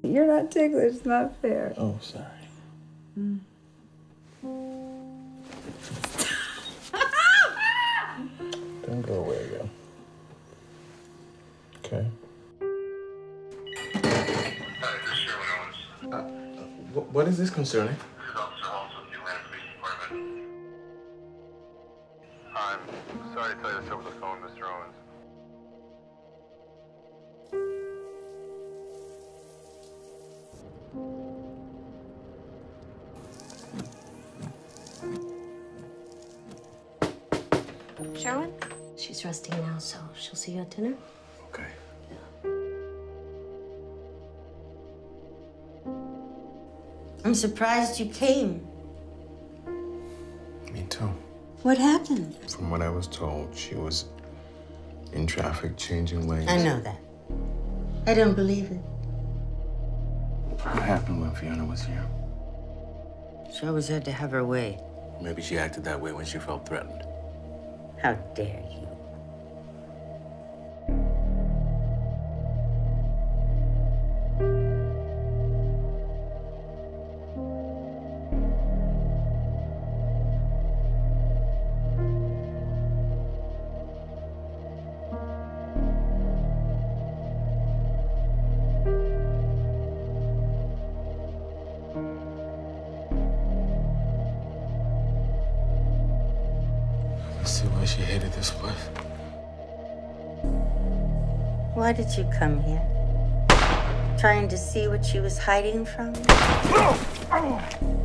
You're not ticklish, it's not fair. Oh, sorry. Don't go away, yo. Okay. What is this concerning? I'm sorry to tell you this over the phone, Mr. Owens. Sherwin? She's resting now, so she'll see you at dinner. Okay. I'm surprised you came. Me too. What happened? From what I was told, she was in traffic, changing lanes. I know that. I don't believe it. What happened when Fiona was here? She always had to have her way. Maybe she acted that way when she felt threatened. How dare you? See why she hated this place. Why did you come here? Trying to see what she was hiding from?